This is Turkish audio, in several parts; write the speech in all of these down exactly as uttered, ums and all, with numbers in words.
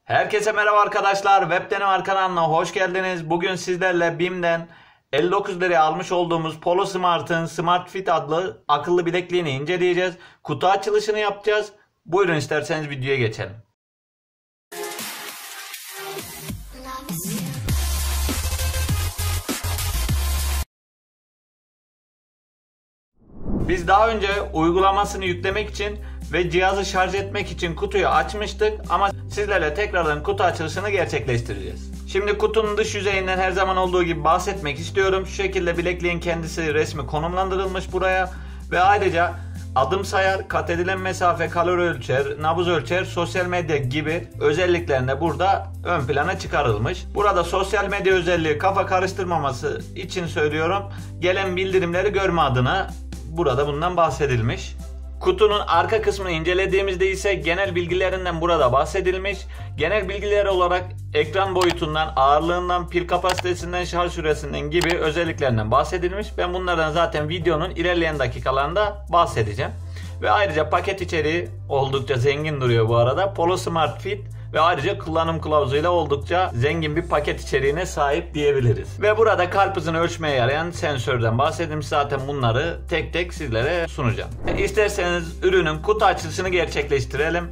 Herkese merhaba arkadaşlar. Webdenemer kanalına hoş geldiniz. Bugün sizlerle BİM'den elli dokuz liraya almış olduğumuz Polo Smart'ın Smart Fit adlı akıllı bilekliğini inceleyeceğiz. Kutu açılışını yapacağız. Buyurun isterseniz videoya geçelim. Biz daha önce uygulamasını yüklemek için ve cihazı şarj etmek için kutuyu açmıştık ama sizlerle tekrardan kutu açılışını gerçekleştireceğiz. Şimdi kutunun dış yüzeyinden her zaman olduğu gibi bahsetmek istiyorum. Şu şekilde bilekliğin kendisi resmi konumlandırılmış buraya ve ayrıca adım sayar, kat edilen mesafe, kalori ölçer, nabız ölçer, sosyal medya gibi özelliklerinde burada ön plana çıkarılmış. Burada sosyal medya özelliği kafa karıştırmaması için söylüyorum. Gelen bildirimleri görme adına burada bundan bahsedilmiş. Kutunun arka kısmını incelediğimizde ise genel bilgilerinden burada bahsedilmiş. Genel bilgiler olarak ekran boyutundan, ağırlığından, pil kapasitesinden, şarj süresinden gibi özelliklerinden bahsedilmiş. Ben bunlardan zaten videonun ilerleyen dakikalarında bahsedeceğim. Ve ayrıca paket içeriği oldukça zengin duruyor bu arada. Polo Smart Fit ve ayrıca kullanım kılavuzuyla oldukça zengin bir paket içeriğine sahip diyebiliriz. Ve burada kalp hızını ölçmeye yarayan sensörden bahsedilmiş. Zaten bunları tek tek sizlere sunacağım. İsterseniz ürünün kutu açılışını gerçekleştirelim.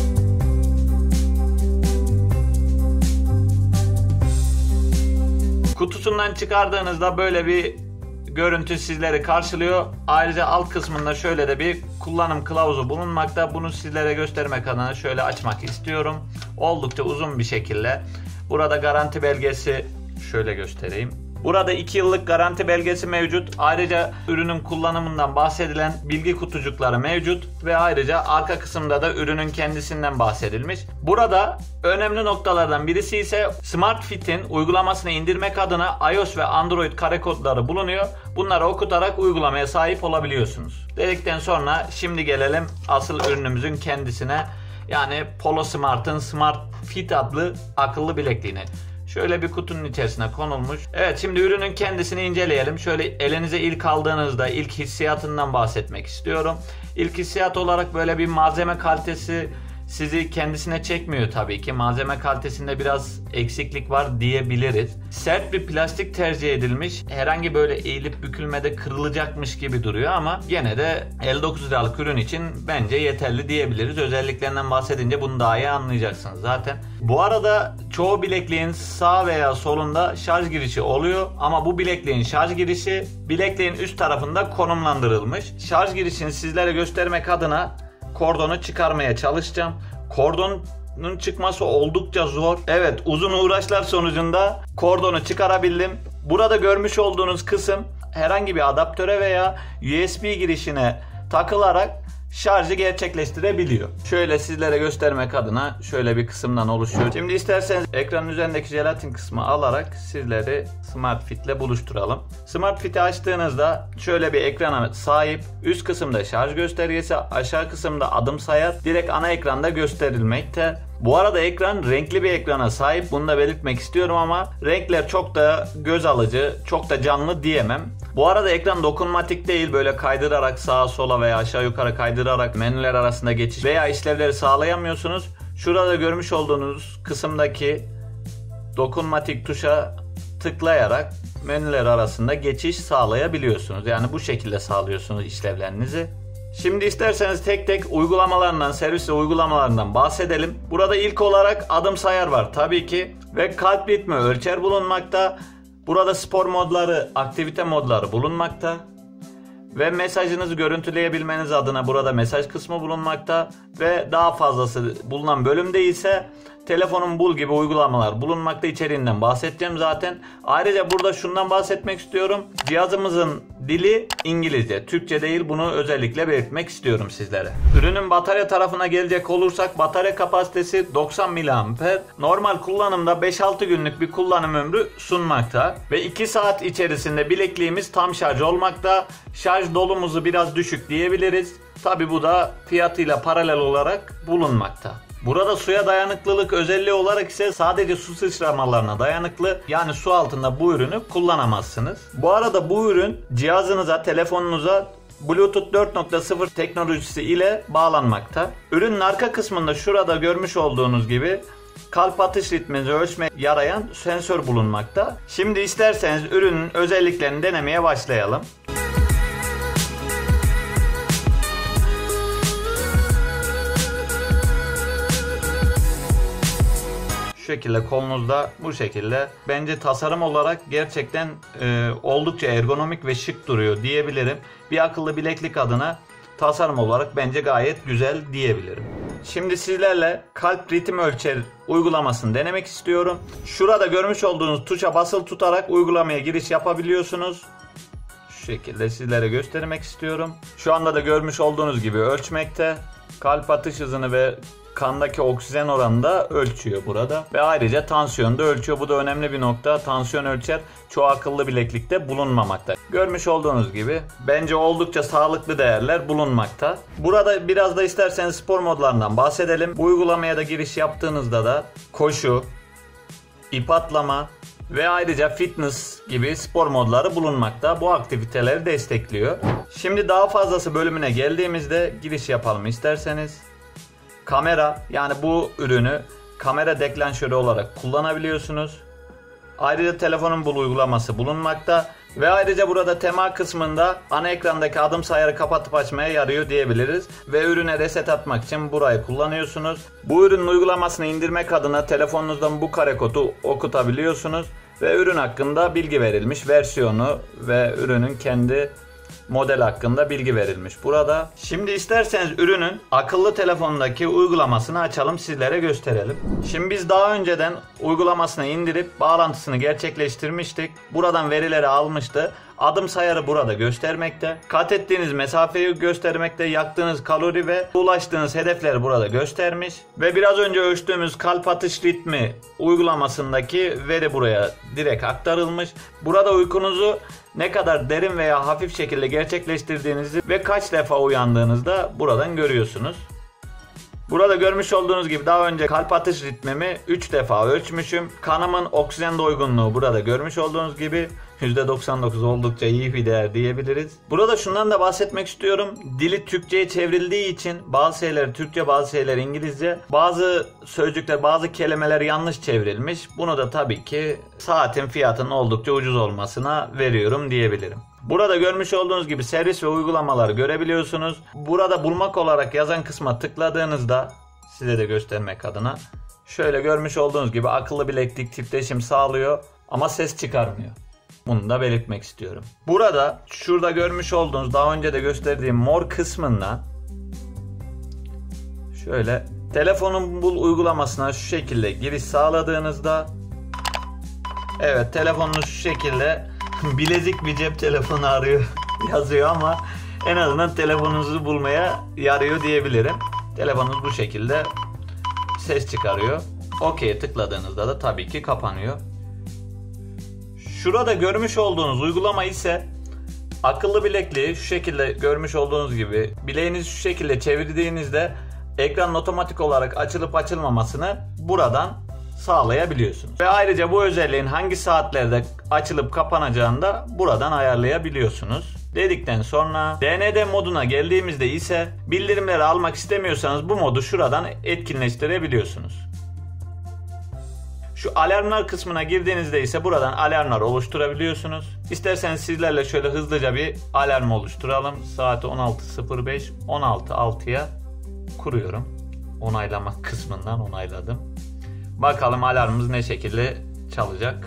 Kutusundan çıkardığınızda böyle bir görüntü sizleri karşılıyor. Ayrıca alt kısmında şöyle de bir kullanım kılavuzu bulunmakta. Bunu sizlere göstermek adına şöyle açmak istiyorum. Oldukça uzun bir şekilde. Burada garanti belgesi şöyle göstereyim. Burada iki yıllık garanti belgesi mevcut. Ayrıca ürünün kullanımından bahsedilen bilgi kutucukları mevcut. Ve ayrıca arka kısımda da ürünün kendisinden bahsedilmiş. Burada önemli noktalardan birisi ise Smart Fit'in uygulamasını indirmek adına iOS ve Android kare kodları bulunuyor. Bunları okutarak uygulamaya sahip olabiliyorsunuz. Dedikten sonra şimdi gelelim asıl ürünümüzün kendisine. Yani Polo Smart'ın Smart Fit adlı akıllı bilekliğine. Şöyle bir kutunun içerisine konulmuş. Evet, şimdi ürünün kendisini inceleyelim. Şöyle elinize ilk aldığınızda ilk hissiyatından bahsetmek istiyorum. İlk hissiyat olarak böyle bir malzeme kalitesi sizi kendisine çekmiyor tabii ki. Malzeme kalitesinde biraz eksiklik var diyebiliriz. Sert bir plastik tercih edilmiş. Herhangi böyle eğilip bükülmede kırılacakmış gibi duruyor ama gene de elli dokuz liralık ürün için bence yeterli diyebiliriz. Özelliklerinden bahsedince bunu daha iyi anlayacaksınız zaten. Bu arada çoğu bilekliğin sağ veya solunda şarj girişi oluyor ama bu bilekliğin şarj girişi bilekliğin üst tarafında konumlandırılmış. Şarj girişini sizlere göstermek adına kordonu çıkarmaya çalışacağım. Kordonun çıkması oldukça zor. Evet, uzun uğraşlar sonucunda kordonu çıkarabildim. Burada görmüş olduğunuz kısım herhangi bir adaptöre veya U S B girişine takılarak şarjı gerçekleştirebiliyor. Şöyle sizlere göstermek adına şöyle bir kısımdan oluşuyor. Şimdi isterseniz ekranın üzerindeki jelatin kısmı alarak sizleri Smart Fit ile buluşturalım. Smart Fit'i açtığınızda şöyle bir ekrana sahip. Üst kısımda şarj göstergesi, aşağı kısımda adım sayar. Direkt ana ekranda gösterilmekte. Bu arada ekran renkli bir ekrana sahip. Bunu da belirtmek istiyorum ama renkler çok da göz alıcı, çok da canlı diyemem. Bu arada ekran dokunmatik değil, böyle kaydırarak sağa sola veya aşağı yukarı kaydırarak menüler arasında geçiş veya işlevleri sağlayamıyorsunuz. Şurada görmüş olduğunuz kısımdaki dokunmatik tuşa tıklayarak menüler arasında geçiş sağlayabiliyorsunuz. Yani bu şekilde sağlıyorsunuz işlevlerinizi. Şimdi isterseniz tek tek uygulamalarından, servis ve uygulamalarından bahsedelim. Burada ilk olarak adım sayar var tabii ki ve kalp ritmi ölçer bulunmakta. Burada spor modları, aktivite modları bulunmakta. Ve mesajınızı görüntüleyebilmeniz adına burada mesaj kısmı bulunmakta. Ve daha fazlası bulunan bölümde ise telefonun bul gibi uygulamalar bulunmakta. İçeriğinden bahsedeceğim zaten. Ayrıca burada şundan bahsetmek istiyorum. Cihazımızın dili İngilizce, Türkçe değil, bunu özellikle belirtmek istiyorum sizlere. Ürünün batarya tarafına gelecek olursak batarya kapasitesi doksan miliamper. Normal kullanımda beş altı günlük bir kullanım ömrü sunmakta. Ve iki saat içerisinde bilekliğimiz tam şarj olmakta. Şarj dolumuzu biraz düşük diyebiliriz. Tabi bu da fiyatıyla paralel olarak bulunmakta. Burada suya dayanıklılık özelliği olarak ise sadece su sıçramalarına dayanıklı. Yani su altında bu ürünü kullanamazsınız. Bu arada bu ürün cihazınıza, telefonunuza Bluetooth dört nokta sıfır teknolojisi ile bağlanmakta. Ürünün arka kısmında şurada görmüş olduğunuz gibi kalp atış ritminizi ölçmeye yarayan sensör bulunmakta. Şimdi isterseniz ürünün özelliklerini denemeye başlayalım. Şu şekilde kolunuzda bu şekilde. Bence tasarım olarak gerçekten e, oldukça ergonomik ve şık duruyor diyebilirim. Bir akıllı bileklik adına tasarım olarak bence gayet güzel diyebilirim. Şimdi sizlerle kalp ritim ölçer uygulamasını denemek istiyorum. Şurada görmüş olduğunuz tuşa basılı tutarak uygulamaya giriş yapabiliyorsunuz. Şu şekilde sizlere göstermek istiyorum. Şu anda da görmüş olduğunuz gibi ölçmekte. Kalp atış hızını ve kandaki oksijen oranını da ölçüyor burada. Ve ayrıca tansiyonu da ölçüyor. Bu da önemli bir nokta. Tansiyon ölçer çoğu akıllı bileklikte bulunmamakta. Görmüş olduğunuz gibi bence oldukça sağlıklı değerler bulunmakta. Burada biraz da isterseniz spor modlarından bahsedelim. Bu uygulamaya da giriş yaptığınızda da koşu, ip atlama ve ayrıca fitness gibi spor modları bulunmakta. Bu aktiviteleri destekliyor. Şimdi daha fazlası bölümüne geldiğimizde giriş yapalım isterseniz. Kamera, yani bu ürünü kamera deklanşörü olarak kullanabiliyorsunuz. Ayrıca telefonun bul uygulaması bulunmakta. Ve ayrıca burada tema kısmında ana ekrandaki adım sayarı kapatıp açmaya yarıyor diyebiliriz. Ve ürüne reset atmak için burayı kullanıyorsunuz. Bu ürünün uygulamasını indirmek adına telefonunuzdan bu kare kodu okutabiliyorsunuz. Ve ürün hakkında bilgi verilmiş, versiyonu ve ürünün kendi model hakkında bilgi verilmiş burada. Şimdi isterseniz ürünün akıllı telefondaki uygulamasını açalım, sizlere gösterelim. Şimdi biz daha önceden uygulamasını indirip bağlantısını gerçekleştirmiştik. Buradan verileri almıştı. Adım sayarı burada göstermekte. Kat ettiğiniz mesafeyi göstermekte. Yaktığınız kalori ve ulaştığınız hedefleri burada göstermiş. Ve biraz önce ölçtüğümüz kalp atış ritmi uygulamasındaki veri buraya direkt aktarılmış. Burada uykunuzu ne kadar derin veya hafif şekilde gerçekleştirdiğinizi ve kaç defa uyandığınızda buradan görüyorsunuz. Burada görmüş olduğunuz gibi daha önce kalp atış ritmimi üç defa ölçmüşüm. Kanımın oksijen doygunluğu burada görmüş olduğunuz gibi yüzde doksan dokuz, oldukça iyi bir değer diyebiliriz. Burada şundan da bahsetmek istiyorum. Dili Türkçe'ye çevrildiği için bazı şeyler Türkçe, bazı şeyler İngilizce, bazı sözcükler, bazı kelimeler yanlış çevrilmiş. Bunu da tabii ki saatin fiyatının oldukça ucuz olmasına veriyorum diyebilirim. Burada görmüş olduğunuz gibi servis ve uygulamaları görebiliyorsunuz. Burada bulmak olarak yazan kısma tıkladığınızda size de göstermek adına şöyle görmüş olduğunuz gibi akıllı bileklik titreşim sağlıyor ama ses çıkarmıyor. Bunu da belirtmek istiyorum. Burada şurada görmüş olduğunuz daha önce de gösterdiğim mor kısmından şöyle telefonun bul uygulamasına şu şekilde giriş sağladığınızda evet, telefonunuz şu şekilde bilezik bir cep telefonu arıyor yazıyor ama en azından telefonunuzu bulmaya yarıyor diyebilirim. Telefonunuz bu şekilde ses çıkarıyor. OK'ye tıkladığınızda da tabii ki kapanıyor. Şurada görmüş olduğunuz uygulama ise akıllı bilekliği şu şekilde görmüş olduğunuz gibi bileğinizi şu şekilde çevirdiğinizde ekranın otomatik olarak açılıp açılmamasını buradan sağlayabiliyorsunuz. Ve ayrıca bu özelliğin hangi saatlerde açılıp kapanacağını da buradan ayarlayabiliyorsunuz. Dedikten sonra D N D moduna geldiğimizde ise bildirimleri almak istemiyorsanız bu modu şuradan etkinleştirebiliyorsunuz. Şu alarmlar kısmına girdiğinizde ise buradan alarmlar oluşturabiliyorsunuz. İsterseniz sizlerle şöyle hızlıca bir alarm oluşturalım. Saati on altı sıfır beş, on altı altıya kuruyorum. Onaylamak kısmından onayladım. Bakalım alarmımız ne şekilde çalacak.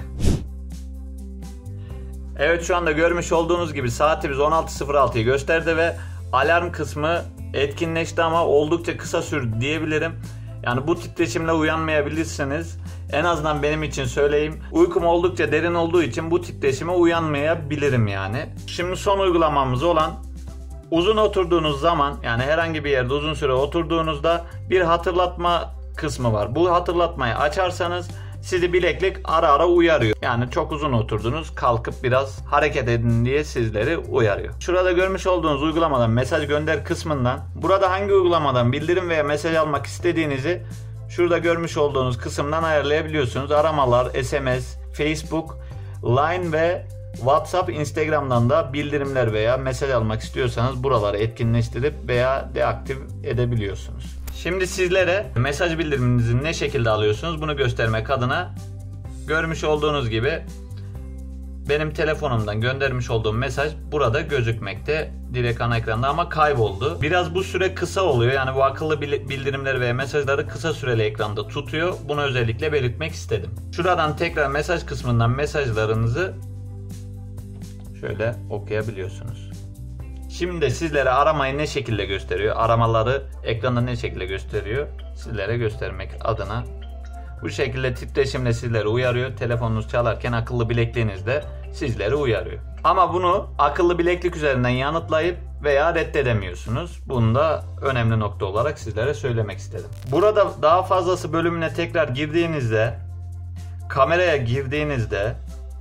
Evet, şu anda görmüş olduğunuz gibi saatimiz on altı sıfır altıyı gösterdi ve alarm kısmı etkinleşti ama oldukça kısa sürdü diyebilirim. Yani bu titreşimle uyanmayabilirsiniz. En azından benim için söyleyeyim. Uykum oldukça derin olduğu için bu titreşime uyanmayabilirim yani. Şimdi son uygulamamız olan uzun oturduğunuz zaman, yani herhangi bir yerde uzun süre oturduğunuzda bir hatırlatma kısmı var. Bu hatırlatmayı açarsanız sizi bileklik ara ara uyarıyor. Yani çok uzun oturdunuz, kalkıp biraz hareket edin diye sizleri uyarıyor. Şurada görmüş olduğunuz uygulamadan mesaj gönder kısmından burada hangi uygulamadan bildirim veya mesaj almak istediğinizi şurada görmüş olduğunuz kısımdan ayarlayabiliyorsunuz. Aramalar, S M S, Facebook, Line ve WhatsApp, Instagram'dan da bildirimler veya mesaj almak istiyorsanız buraları etkinleştirip veya deaktif edebiliyorsunuz. Şimdi sizlere mesaj bildiriminizi ne şekilde alıyorsunuz bunu göstermek adına görmüş olduğunuz gibi benim telefonumdan göndermiş olduğum mesaj burada gözükmekte direkt ana ekranda ama kayboldu. Biraz bu süre kısa oluyor, yani bu akıllı bildirimleri ve mesajları kısa süreli ekranda tutuyor. Bunu özellikle belirtmek istedim. Şuradan tekrar mesaj kısmından mesajlarınızı şöyle okuyabiliyorsunuz. Şimdi de sizlere aramayı ne şekilde gösteriyor, aramaları ekranda ne şekilde gösteriyor sizlere göstermek adına. Bu şekilde titreşimle sizleri uyarıyor. Telefonunuz çalarken akıllı bilekliğiniz de sizleri uyarıyor. Ama bunu akıllı bileklik üzerinden yanıtlayıp veya reddedemiyorsunuz. Bunu da önemli nokta olarak sizlere söylemek istedim. Burada daha fazlası bölümüne tekrar girdiğinizde, kameraya girdiğinizde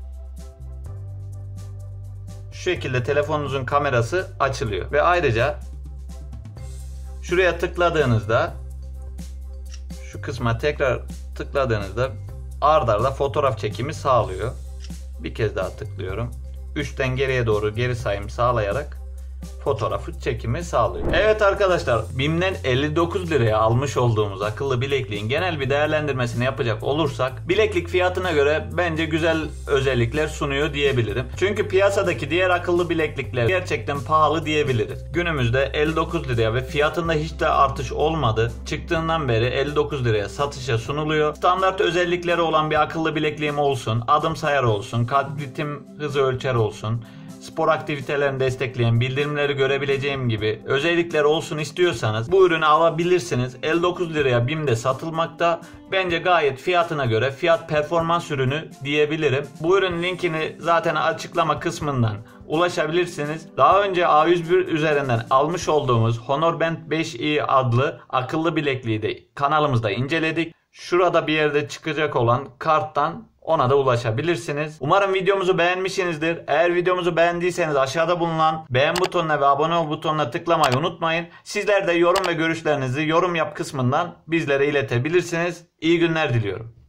şu şekilde telefonunuzun kamerası açılıyor. Ve ayrıca şuraya tıkladığınızda, şu kısma tekrar tıkladığınızda ard arda fotoğraf çekimi sağlıyor. Bir kez daha tıklıyorum. Üçten geriye doğru geri sayım sağlayarak fotoğrafı çekimi sağlıyor. Evet arkadaşlar, BİM'den elli dokuz liraya almış olduğumuz akıllı bilekliğin genel bir değerlendirmesini yapacak olursak bileklik fiyatına göre bence güzel özellikler sunuyor diyebilirim. Çünkü piyasadaki diğer akıllı bileklikler gerçekten pahalı diyebiliriz. Günümüzde elli dokuz liraya ve fiyatında hiç de artış olmadı. Çıktığından beri elli dokuz liraya satışa sunuluyor. Standart özellikleri olan bir akıllı bilekliğim olsun, adım sayar olsun, kalp ritim hızı ölçer olsun, spor aktivitelerini destekleyen, bildirimleri görebileceğim gibi özellikler olsun istiyorsanız bu ürünü alabilirsiniz. elli dokuz liraya BİM'de satılmakta. Bence gayet fiyatına göre fiyat performans ürünü diyebilirim. Bu ürünün linkini zaten açıklama kısmından ulaşabilirsiniz. Daha önce A yüz bir üzerinden almış olduğumuz Honor Band beş i adlı akıllı bilekliği de kanalımızda inceledik. Şurada bir yerde çıkacak olan karttan ona da ulaşabilirsiniz. Umarım videomuzu beğenmişsinizdir. Eğer videomuzu beğendiyseniz aşağıda bulunan beğen butonuna ve abone ol butonuna tıklamayı unutmayın. Sizler de yorum ve görüşlerinizi yorum yap kısmından bizlere iletebilirsiniz. İyi günler diliyorum.